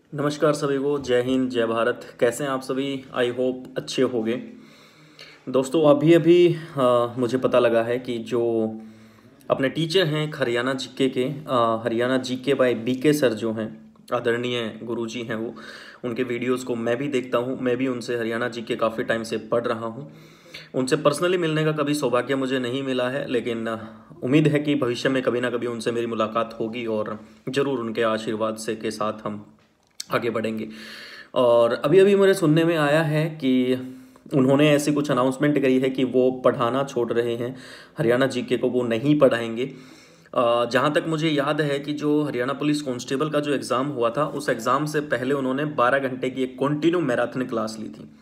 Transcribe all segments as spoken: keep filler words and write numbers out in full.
नमस्कार सभी को, जय हिंद जय भारत। कैसे हैं आप सभी? आई होप अच्छे होंगे। दोस्तों अभी अभी अ, मुझे पता लगा है कि जो अपने टीचर हैं हरियाणा जीके के अ, Haryana GK by BK sir जो हैं, आदरणीय गुरुजी हैं वो, उनके वीडियोस को मैं भी देखता हूँ। मैं भी उनसे हरियाणा जीके काफ़ी टाइम से पढ़ रहा हूँ। उनसे पर्सनली मिलने का कभी सौभाग्य मुझे नहीं मिला है, लेकिन अ, उम्मीद है कि भविष्य में कभी ना कभी उनसे मेरी मुलाकात होगी और ज़रूर उनके आशीर्वाद से के साथ हम आगे बढ़ेंगे। और अभी अभी मुझे सुनने में आया है कि उन्होंने ऐसी कुछ अनाउंसमेंट करी है कि वो पढ़ाना छोड़ रहे हैं, हरियाणा जीके को वो नहीं पढ़ाएंगे। अ, जहाँ तक मुझे याद है कि जो हरियाणा पुलिस कांस्टेबल का जो एग्ज़ाम हुआ था, उस एग्ज़ाम से पहले उन्होंने बारह घंटे की एक कंटिन्यू मैराथन क्लास ली थी।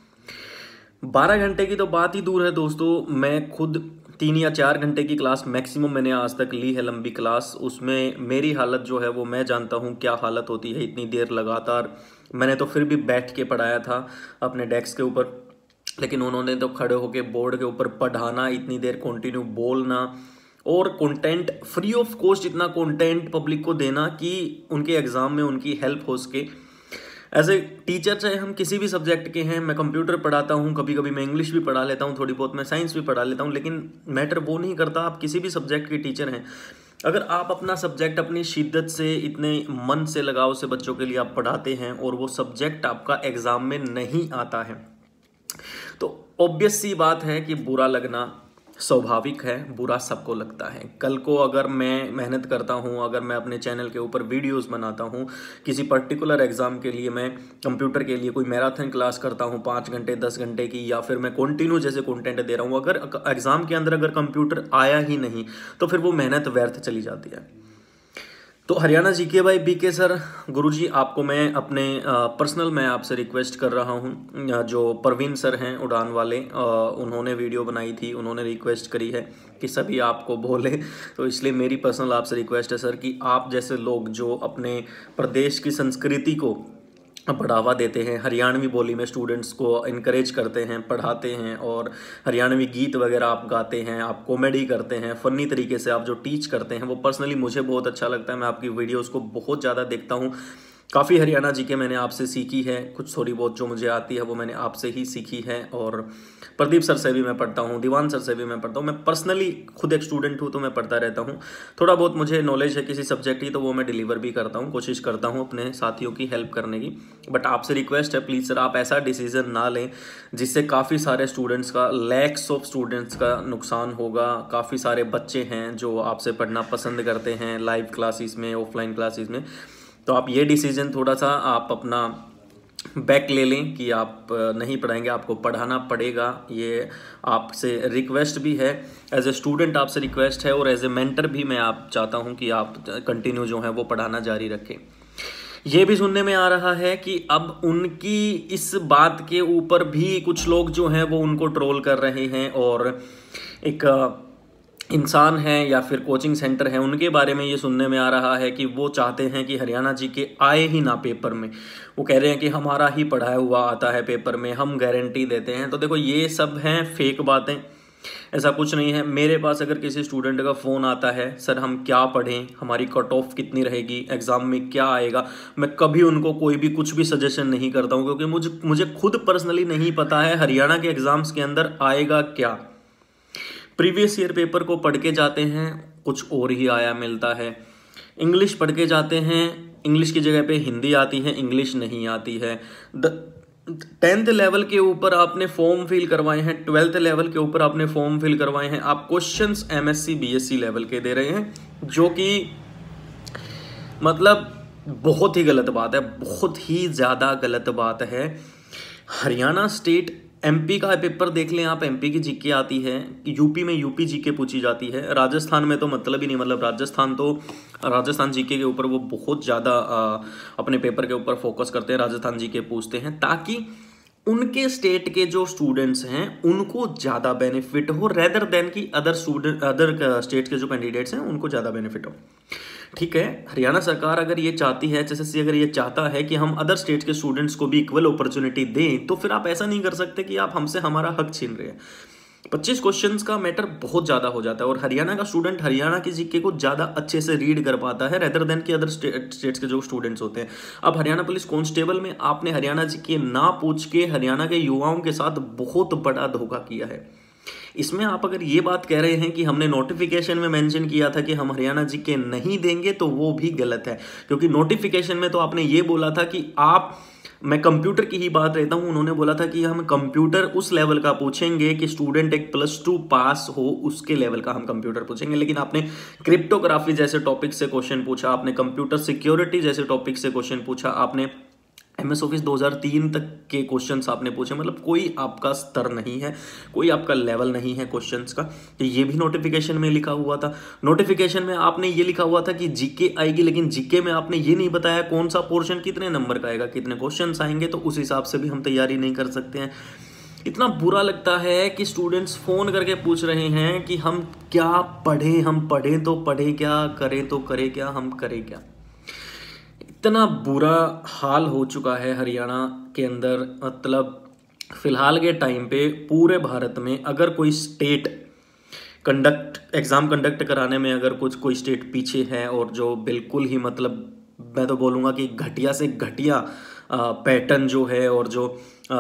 बारह घंटे की तो बात ही दूर है दोस्तों, मैं खुद तीन या चार घंटे की क्लास मैक्सिमम मैंने आज तक ली है, लंबी क्लास। उसमें मेरी हालत जो है वो मैं जानता हूँ क्या हालत होती है इतनी देर लगातार। मैंने तो फिर भी बैठ के पढ़ाया था अपने डेस्क के ऊपर, लेकिन उन्होंने तो खड़े होके बोर्ड के ऊपर पढ़ाना, इतनी देर कंटिन्यू बोलना और कंटेंट फ्री ऑफ कॉस्ट, इतना कंटेंट पब्लिक को देना कि उनके एग्ज़ाम में उनकी हेल्प हो सके। एज ए टीचर चाहे हम किसी भी सब्जेक्ट के हैं, मैं कंप्यूटर पढ़ाता हूँ, कभी कभी मैं इंग्लिश भी पढ़ा लेता हूँ, थोड़ी बहुत मैं साइंस भी पढ़ा लेता हूँ, लेकिन मैटर वो नहीं करता। आप किसी भी सब्जेक्ट के टीचर हैं, अगर आप अपना सब्जेक्ट अपनी शिद्दत से, इतने मन से, लगाव से बच्चों के लिए आप पढ़ाते हैं और वो सब्जेक्ट आपका एग्ज़ाम में नहीं आता है, तो ऑब्वियस सी बात है कि बुरा लगना स्वाभाविक है। बुरा सबको लगता है। कल को अगर मैं मेहनत करता हूँ, अगर मैं अपने चैनल के ऊपर वीडियोस बनाता हूँ, किसी पर्टिकुलर एग्ज़ाम के लिए मैं कंप्यूटर के लिए कोई मैराथन क्लास करता हूँ पाँच घंटे दस घंटे की, या फिर मैं कंटिन्यू जैसे कंटेंट दे रहा हूँ, अगर एग्ज़ाम के अंदर अगर कंप्यूटर आया ही नहीं तो फिर वो मेहनत व्यर्थ चली जाती है। तो Haryana GK by BK sir, गुरुजी आपको मैं अपने पर्सनल मैं आपसे रिक्वेस्ट कर रहा हूँ। जो परवीन सर हैं उड़ान वाले, अ, उन्होंने वीडियो बनाई थी, उन्होंने रिक्वेस्ट करी है कि सभी आपको बोले, तो इसलिए मेरी पर्सनल आपसे रिक्वेस्ट है सर कि आप जैसे लोग जो अपने प्रदेश की संस्कृति को बढ़ावा देते हैं, हरियाणवी बोली में स्टूडेंट्स को इनकरेज करते हैं, पढ़ाते हैं, और हरियाणवी गीत वगैरह आप गाते हैं, आप कॉमेडी करते हैं, फ़नी तरीके से आप जो टीच करते हैं, वो पर्सनली मुझे बहुत अच्छा लगता है। मैं आपकी वीडियोस को बहुत ज़्यादा देखता हूँ। काफ़ी हरियाणा जी के मैंने आपसे सीखी है, कुछ थोड़ी बहुत जो मुझे आती है वो मैंने आपसे ही सीखी है। और प्रदीप सर से भी मैं पढ़ता हूँ, दीवान सर से भी मैं पढ़ता हूँ। मैं पर्सनली खुद एक स्टूडेंट हूँ तो मैं पढ़ता रहता हूँ। थोड़ा बहुत मुझे नॉलेज है किसी सब्जेक्ट की तो वो मैं डिलीवर भी करता हूँ, कोशिश करता हूँ अपने साथियों की हेल्प करने की। बट आपसे रिक्वेस्ट है प्लीज़ सर, आप ऐसा डिसीजन ना लें जिससे काफ़ी सारे स्टूडेंट्स का, लैक्स ऑफ स्टूडेंट्स का नुकसान होगा। काफ़ी सारे बच्चे हैं जो आपसे पढ़ना पसंद करते हैं लाइव क्लासेस में, ऑफलाइन क्लासेस में। तो आप ये डिसीजन थोड़ा सा आप अपना बैक ले लें कि आप नहीं पढ़ाएंगे, आपको पढ़ाना पड़ेगा। ये आपसे रिक्वेस्ट भी है, एज ए स्टूडेंट आपसे रिक्वेस्ट है, और एज ए मेंटर भी मैं आप चाहता हूँ कि आप कंटिन्यू जो है वो पढ़ाना जारी रखें। ये भी सुनने में आ रहा है कि अब उनकी इस बात के ऊपर भी कुछ लोग जो हैं वो उनको ट्रोल कर रहे हैं, और एक इंसान हैं या फिर कोचिंग सेंटर है, उनके बारे में ये सुनने में आ रहा है कि वो चाहते हैं कि हरियाणा जी के आए ही ना पेपर में। वो कह रहे हैं कि हमारा ही पढ़ाया हुआ आता है पेपर में, हम गारंटी देते हैं। तो देखो ये सब हैं फेक बातें, ऐसा कुछ नहीं है। मेरे पास अगर किसी स्टूडेंट का फ़ोन आता है, सर हम क्या पढ़ें, हमारी कट ऑफ कितनी रहेगी, एग्ज़ाम में क्या आएगा, मैं कभी उनको कोई भी कुछ भी सजेशन नहीं करता हूँ, क्योंकि मुझे मुझे खुद पर्सनली नहीं पता है हरियाणा के एग्ज़ाम्स के अंदर आएगा क्या। प्रीवियस ईयर पेपर को पढ़ के जाते हैं, कुछ और ही आया मिलता है। इंग्लिश पढ़ के जाते हैं, इंग्लिश की जगह पे हिंदी आती है, इंग्लिश नहीं आती है। टेंथ लेवल के ऊपर आपने फॉर्म फिल करवाए हैं, ट्वेल्थ लेवल के ऊपर आपने फॉर्म फिल करवाए हैं, आप क्वेश्चंस एमएससी बीएससी लेवल के दे रहे हैं, जो कि मतलब बहुत ही गलत बात है, बहुत ही ज़्यादा गलत बात है। हरियाणा स्टेट, एमपी का पेपर देख लें आप, एमपी की जीके आती है, यूपी में यूपी जीके पूछी जाती है, राजस्थान में तो मतलब ही नहीं, मतलब राजस्थान तो राजस्थान जीके के ऊपर वो बहुत ज़्यादा अपने पेपर के ऊपर फोकस करते हैं, राजस्थान जीके पूछते हैं, ताकि उनके स्टेट के जो स्टूडेंट्स हैं उनको ज़्यादा बेनिफिट हो, रेदर देन कि अदर स्टूडेंट, अदर स्टेट के जो कैंडिडेट्स हैं उनको ज़्यादा बेनिफिट हो। ठीक है, हरियाणा सरकार अगर ये चाहती है, एचएसएससी अगर ये चाहता है कि हम अदर स्टेट के स्टूडेंट्स को भी इक्वल अपॉर्चुनिटी दें, तो फिर आप ऐसा नहीं कर सकते कि आप हमसे हमारा हक छीन रहे हैं। पच्चीस क्वेश्चंस का मैटर बहुत ज़्यादा हो जाता है और हरियाणा का स्टूडेंट हरियाणा की जीके को ज़्यादा अच्छे से रीड कर पाता है रेदर देन कि अदर स्टेट्स के जो स्टूडेंट्स होते हैं। अब हरियाणा पुलिस कांस्टेबल में आपने हरियाणा जीके ना पूछ के हरियाणा के युवाओं के साथ बहुत बड़ा धोखा किया है। इसमें आप अगर ये बात कह रहे हैं कि हमने नोटिफिकेशन में मेंशन किया था कि हम हरियाणा जीके नहीं देंगे, तो वो भी गलत है, क्योंकि नोटिफिकेशन में तो आपने ये बोला था कि आप, मैं कंप्यूटर की ही बात रहता हूं, उन्होंने बोला था कि हम कंप्यूटर उस लेवल का पूछेंगे कि स्टूडेंट एक प्लस टू पास हो, उसके लेवल का हम कंप्यूटर पूछेंगे। लेकिन आपने क्रिप्टोग्राफी जैसे टॉपिक से क्वेश्चन पूछा, आपने कंप्यूटर सिक्योरिटी जैसे टॉपिक से क्वेश्चन पूछा, आपने एमएस ऑफिस दो हज़ार तीन तक के क्वेश्चंस आपने पूछे। मतलब कोई आपका स्तर नहीं है, कोई आपका लेवल नहीं है क्वेश्चंस का। तो ये भी नोटिफिकेशन में लिखा हुआ था। नोटिफिकेशन में आपने ये लिखा हुआ था कि जीके आएगी, लेकिन जीके में आपने ये नहीं बताया कौन सा पोर्शन कितने नंबर का आएगा, कितने क्वेश्चंस आएंगे, तो उस हिसाब से भी हम तैयारी नहीं कर सकते हैं। इतना बुरा लगता है कि स्टूडेंट्स फ़ोन करके पूछ रहे हैं कि हम क्या पढ़ें, हम पढ़ें तो पढ़ें क्या, करें तो करें क्या, हम करें क्या। इतना बुरा हाल हो चुका है हरियाणा के अंदर। मतलब फ़िलहाल के टाइम पे पूरे भारत में अगर कोई स्टेट कंडक्ट एग्ज़ाम कंडक्ट कराने में अगर कुछ कोई स्टेट पीछे है, और जो बिल्कुल ही मतलब मैं तो बोलूँगा कि घटिया से घटिया पैटर्न जो है और जो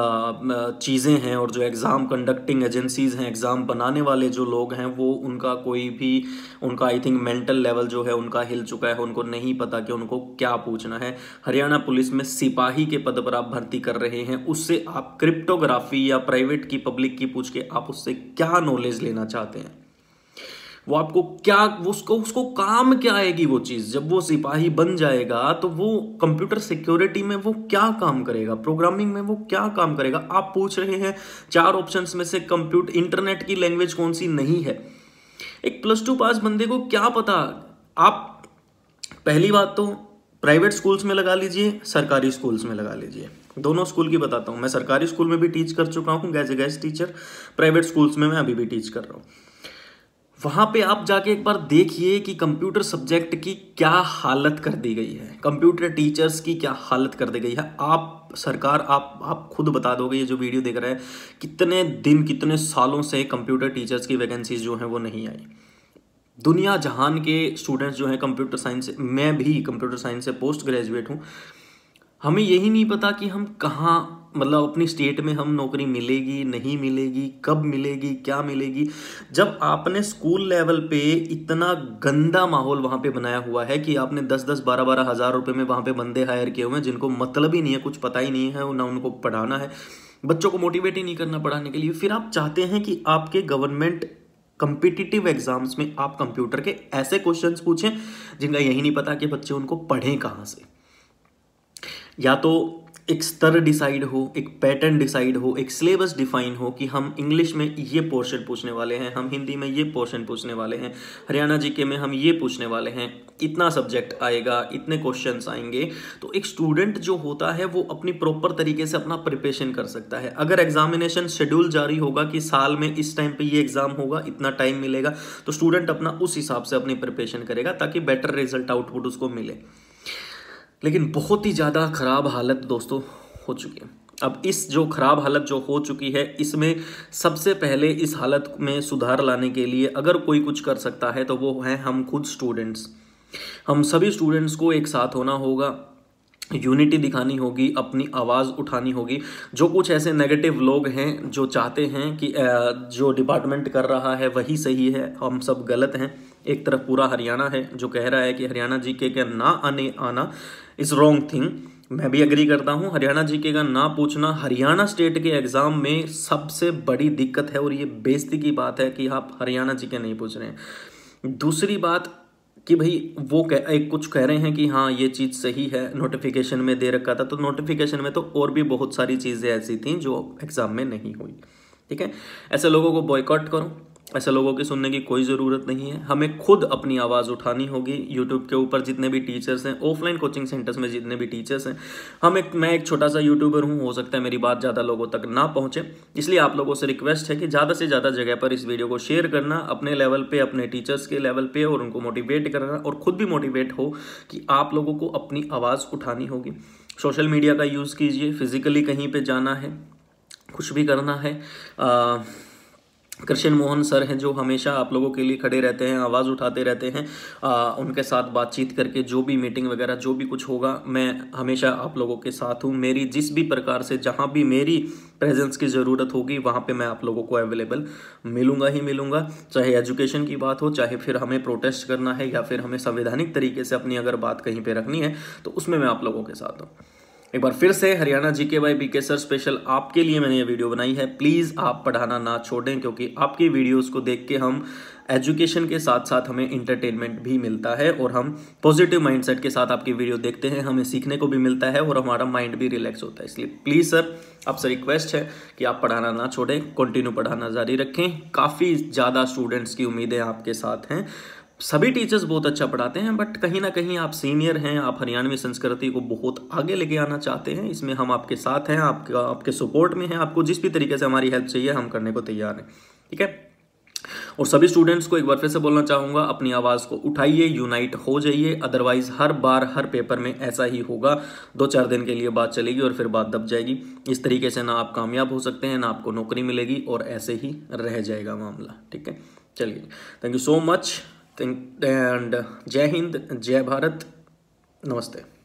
चीज़ें हैं और जो एग्ज़ाम कंडक्टिंग एजेंसीज़ हैं, एग्ज़ाम बनाने वाले जो लोग हैं, वो उनका कोई भी उनका आई थिंक मेंटल लेवल जो है उनका हिल चुका है। उनको नहीं पता कि उनको क्या पूछना है। हरियाणा पुलिस में सिपाही के पद पर आप भर्ती कर रहे हैं, उससे आप क्रिप्टोग्राफी या प्राइवेट की पब्लिक की पूछ के आप उससे क्या नॉलेज लेना चाहते हैं? वो आपको क्या, उसको उसको काम क्या आएगी वो चीज़? जब वो सिपाही बन जाएगा तो वो कंप्यूटर सिक्योरिटी में वो क्या काम करेगा, प्रोग्रामिंग में वो क्या काम करेगा? आप पूछ रहे हैं चार ऑप्शंस में से कंप्यूटर इंटरनेट की लैंग्वेज कौन सी नहीं है। एक प्लस टू पास बंदे को क्या पता? आप पहली बात तो प्राइवेट स्कूल्स में लगा लीजिए, सरकारी स्कूल्स में लगा लीजिए। दोनों स्कूल की बताता हूँ। मैं सरकारी स्कूल में भी टीच कर चुका हूँ as a guest teacher, private schools में मैं अभी भी टीच कर रहा हूँ। वहाँ पे आप जाके एक बार देखिए कि कंप्यूटर सब्जेक्ट की क्या हालत कर दी गई है, कंप्यूटर टीचर्स की क्या हालत कर दी गई है। आप सरकार आप आप खुद बता दोगे, ये जो वीडियो देख रहे हैं, कितने दिन कितने सालों से कंप्यूटर टीचर्स की वैकेंसीज जो हैं वो नहीं आई। दुनिया जहान के स्टूडेंट्स जो हैं कंप्यूटर साइंस से, मैं भी कंप्यूटर साइंस से पोस्ट ग्रेजुएट हूँ, हमें यही नहीं पता कि हम कहाँ, मतलब अपनी स्टेट में हम नौकरी मिलेगी नहीं मिलेगी, कब मिलेगी, क्या मिलेगी। जब आपने स्कूल लेवल पे इतना गंदा माहौल वहाँ पे बनाया हुआ है कि आपने दस दस बारह बारह हज़ार रुपये में वहाँ पे बंदे हायर किए हुए हैं जिनको मतलब ही नहीं है, कुछ पता ही नहीं है, ना उनको पढ़ाना है, बच्चों को मोटिवेट ही नहीं करना पढ़ाने के लिए। फिर आप चाहते हैं कि आपके गवर्नमेंट कम्पिटिटिव एग्जाम्स में आप कंप्यूटर के ऐसे क्वेश्चन पूछें जिनका यही नहीं पता कि बच्चे उनको पढ़ें कहाँ से। या तो एक स्तर डिसाइड हो, एक पैटर्न डिसाइड हो, एक सिलेबस डिफाइन हो कि हम इंग्लिश में ये पोर्शन पूछने वाले हैं, हम हिंदी में ये पोर्शन पूछने वाले हैं, हरियाणा जीके में हम ये पूछने वाले हैं, इतना सब्जेक्ट आएगा, इतने क्वेश्चंस आएंगे। तो एक स्टूडेंट जो होता है वो अपनी प्रॉपर तरीके से अपना प्रिपरेशन कर सकता है। अगर एग्जामिनेशन शेड्यूल जारी होगा कि साल में इस टाइम पे ये एग्जाम होगा, इतना टाइम मिलेगा, तो स्टूडेंट अपना उस हिसाब से अपनी प्रिपरेशन करेगा ताकि बेटर रिजल्ट आउटपुट उसको मिले। लेकिन बहुत ही ज़्यादा ख़राब हालत दोस्तों हो चुकी है। अब इस जो ख़राब हालत जो हो चुकी है, इसमें सबसे पहले इस हालत में सुधार लाने के लिए अगर कोई कुछ कर सकता है तो वो है हम खुद स्टूडेंट्स। हम सभी स्टूडेंट्स को एक साथ होना होगा, यूनिटी दिखानी होगी, अपनी आवाज़ उठानी होगी। जो कुछ ऐसे नेगेटिव लोग हैं जो चाहते हैं कि जो डिपार्टमेंट कर रहा है वही सही है, हम सब गलत हैं। एक तरफ पूरा हरियाणा है जो कह रहा है कि हरियाणा जीके का ना आने आना इज़ रॉन्ग थिंग। मैं भी एग्री करता हूँ, हरियाणा जीके का ना पूछना हरियाणा स्टेट के एग्ज़ाम में सबसे बड़ी दिक्कत है और ये बेइज्जती की बात है कि आप हरियाणा जीके नहीं पूछ रहे हैं। दूसरी बात कि भाई वो कह एक कुछ कह रहे हैं कि हाँ ये चीज़ सही है, नोटिफिकेशन में दे रखा था, तो नोटिफिकेशन में तो और भी बहुत सारी चीज़ें ऐसी थी जो एग्ज़ाम में नहीं हुई। ठीक है, ऐसे लोगों को बॉयकॉट करो, ऐसे लोगों की सुनने की कोई ज़रूरत नहीं है। हमें खुद अपनी आवाज़ उठानी होगी। यूट्यूब के ऊपर जितने भी टीचर्स हैं, ऑफलाइन कोचिंग सेंटर्स में जितने भी टीचर्स हैं, हम एक मैं एक छोटा सा यूट्यूबर हूँ, हो सकता है मेरी बात ज़्यादा लोगों तक ना पहुँचे, इसलिए आप लोगों से रिक्वेस्ट है कि ज़्यादा से ज़्यादा जगह पर इस वीडियो को शेयर करना, अपने लेवल पर, अपने टीचर्स के लेवल पर, और उनको मोटिवेट करना, और ख़ुद भी मोटिवेट हो कि आप लोगों को अपनी आवाज़ उठानी होगी। सोशल मीडिया का यूज़ कीजिए, फिज़िकली कहीं पर जाना है, कुछ भी करना है, आ, कृष्ण मोहन सर हैं जो हमेशा आप लोगों के लिए खड़े रहते हैं, आवाज़ उठाते रहते हैं। आ, उनके साथ बातचीत करके जो भी मीटिंग वगैरह जो भी कुछ होगा मैं हमेशा आप लोगों के साथ हूँ। मेरी जिस भी प्रकार से जहाँ भी मेरी प्रेजेंस की ज़रूरत होगी वहाँ पे मैं आप लोगों को अवेलेबल मिलूंगा ही मिलूंगा। चाहे एजुकेशन की बात हो, चाहे फिर हमें प्रोटेस्ट करना है या फिर हमें संवैधानिक तरीके से अपनी अगर बात कहीं पर रखनी है तो उसमें मैं आप लोगों के साथ हूँ। एक बार फिर से Haryana GK by BK sir special आपके लिए मैंने ये वीडियो बनाई है। प्लीज़ आप पढ़ाना ना छोड़ें, क्योंकि आपकी वीडियोस को देख के हम एजुकेशन के साथ साथ हमें इंटरटेनमेंट भी मिलता है और हम पॉजिटिव माइंडसेट के साथ आपकी वीडियो देखते हैं, हमें सीखने को भी मिलता है और हमारा माइंड भी रिलैक्स होता है। इसलिए प्लीज़ सर आपसे रिक्वेस्ट है कि आप पढ़ाना ना छोड़ें, कंटिन्यू पढ़ाना जारी रखें। काफ़ी ज़्यादा स्टूडेंट्स की उम्मीदें आपके साथ हैं। सभी टीचर्स बहुत अच्छा पढ़ाते हैं, बट कहीं ना कहीं आप सीनियर हैं, आप हरियाणवी संस्कृति को बहुत आगे लेके आना चाहते हैं। इसमें हम आपके साथ हैं, आपका आपके सपोर्ट में हैं। आपको जिस भी तरीके से हमारी हेल्प चाहिए हम करने को तैयार हैं, ठीक है। और सभी स्टूडेंट्स को एक बार फिर से बोलना चाहूँगा, अपनी आवाज़ को उठाइए, यूनाइट हो जाइए। अदरवाइज हर बार हर पेपर में ऐसा ही होगा, दो चार दिन के लिए बात चलेगी और फिर बात दब जाएगी। इस तरीके से ना आप कामयाब हो सकते हैं, ना आपको नौकरी मिलेगी और ऐसे ही रह जाएगा मामला, ठीक है। चलिए, thank you so much and जय हिंद, जय भारत, नमस्ते।